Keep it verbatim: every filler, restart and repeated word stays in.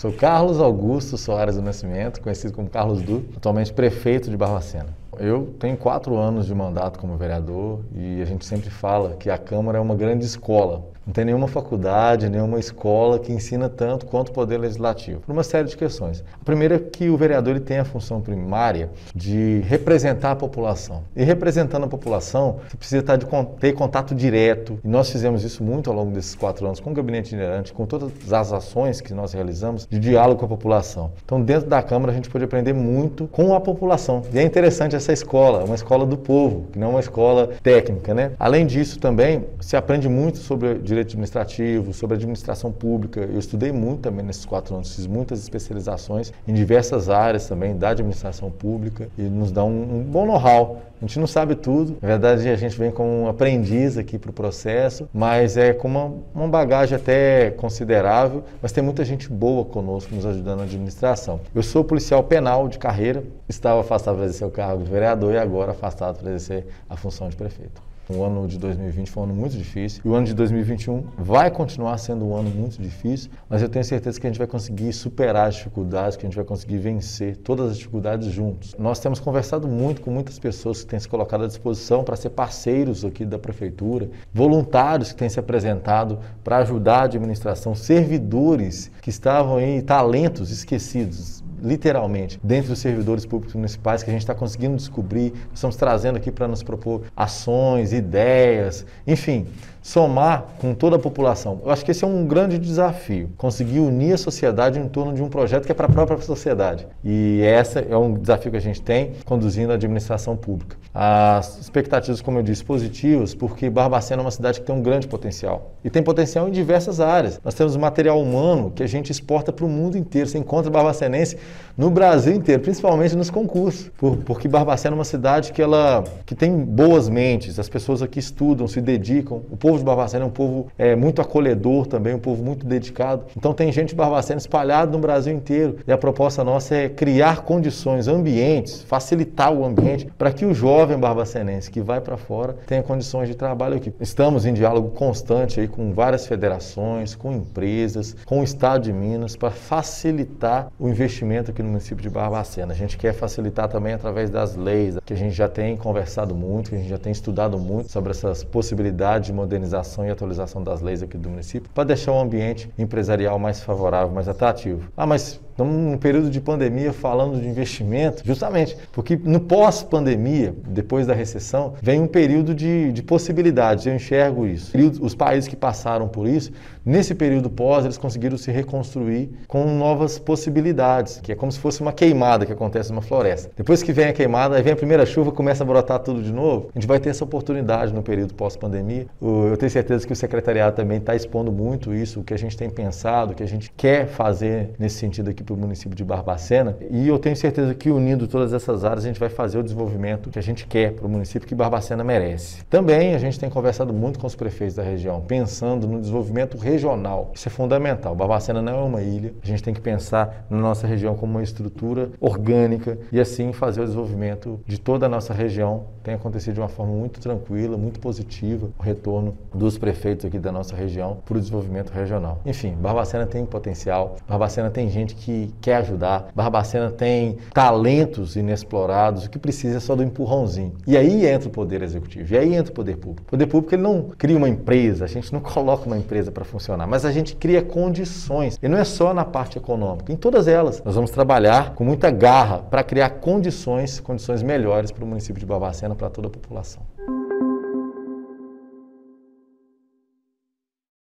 Sou Carlos Augusto Soares do Nascimento, conhecido como Carlos Du, atualmente prefeito de Barbacena. Eu tenho quatro anos de mandato como vereador e a gente sempre fala que a Câmara é uma grande escola. Não tem nenhuma faculdade, nenhuma escola que ensina tanto quanto o Poder Legislativo, por uma série de questões. A primeira é que o vereador ele tem a função primária de representar a população. E representando a população, você precisa estar de, ter contato direto. E nós fizemos isso muito ao longo desses quatro anos com o Gabinete Itinerante, com todas as ações que nós realizamos de diálogo com a população. Então, dentro da Câmara, a gente pode aprender muito com a população. E é interessante essa escola, uma escola do povo, que não uma escola técnica, né? Além disso, também, se aprende muito sobre direito administrativo, sobre administração pública. Eu estudei muito também nesses quatro anos, fiz muitas especializações em diversas áreas também da administração pública e nos dá um, um bom know-how. A gente não sabe tudo, na verdade a gente vem como um aprendiz aqui para o processo, mas é com uma, uma bagagem até considerável, mas tem muita gente boa conosco nos ajudando na administração. Eu sou policial penal de carreira, estava afastado para exercer o cargo de vereador e agora afastado para exercer a função de prefeito. O ano de dois mil e vinte foi um ano muito difícil e o ano de dois mil e vinte e um vai continuar sendo um ano muito difícil, mas eu tenho certeza que a gente vai conseguir superar as dificuldades, que a gente vai conseguir vencer todas as dificuldades juntos. Nós temos conversado muito com muitas pessoas que têm se colocado à disposição para ser parceiros aqui da Prefeitura, voluntários que têm se apresentado para ajudar a administração, servidores que estavam aí, talentos esquecidos, literalmente, dentre os servidores públicos municipais que a gente está conseguindo descobrir, estamos trazendo aqui para nos propor ações, ideias, enfim, somar com toda a população. Eu acho que esse é um grande desafio, conseguir unir a sociedade em torno de um projeto que é para a própria sociedade. E esse é um desafio que a gente tem conduzindo a administração pública. As expectativas, como eu disse, positivas, porque Barbacena é uma cidade que tem um grande potencial. E tem potencial em diversas áreas. Nós temos material humano que a gente exporta para o mundo inteiro. Você encontra barbacenense no Brasil inteiro, principalmente nos concursos. Por, porque Barbacena é uma cidade que, ela, que tem boas mentes, as pessoas aqui estudam, se dedicam. O povo de Barbacena é um povo é, muito acolhedor também, um povo muito dedicado. Então tem gente de Barbacena espalhada no Brasil inteiro. E a proposta nossa é criar condições, ambientes, facilitar o ambiente para que o jovem barbacenense que vai para fora tenha condições de trabalho aqui. Estamos em diálogo constante aí com várias federações, com empresas, com o Estado de Minas para facilitar o investimento aqui no município de Barbacena. A gente quer facilitar também através das leis, que a gente já tem conversado muito, que a gente já tem estudado muito sobre essas possibilidades de modernização e atualização das leis aqui do município, para deixar o ambiente empresarial mais favorável, mais atrativo. Ah, mas estamos num período de pandemia falando de investimento, justamente porque no pós-pandemia, depois da recessão, vem um período de, de possibilidades, eu enxergo isso. Os países que passaram por isso, nesse período pós, eles conseguiram se reconstruir com novas possibilidades, que é como se fosse uma queimada que acontece numa floresta. Depois que vem a queimada, aí vem a primeira chuva, começa a brotar tudo de novo, a gente vai ter essa oportunidade no período pós-pandemia. Eu tenho certeza que o secretariado também está expondo muito isso, o que a gente tem pensado, o que a gente quer fazer nesse sentido aqui para o município de Barbacena, e eu tenho certeza que unindo todas essas áreas a gente vai fazer o desenvolvimento que a gente quer para o município que Barbacena merece. Também a gente tem conversado muito com os prefeitos da região, pensando no desenvolvimento regional. Isso é fundamental. Barbacena não é uma ilha, a gente tem que pensar na nossa região como uma estrutura orgânica e assim fazer o desenvolvimento de toda a nossa região. Tem acontecido de uma forma muito tranquila, muito positiva, o retorno dos prefeitos aqui da nossa região para o desenvolvimento regional. Enfim, Barbacena tem potencial, Barbacena tem gente que quer ajudar, Barbacena tem talentos inexplorados, o que precisa é só do empurrãozinho. E aí entra o poder executivo, e aí entra o poder público. O poder público ele não cria uma empresa, a gente não coloca uma empresa para funcionar, mas a gente cria condições. E não é só na parte econômica, em todas elas. Nós vamos trabalhar com muita garra para criar condições, condições melhores para o município de Barbacena, para toda a população.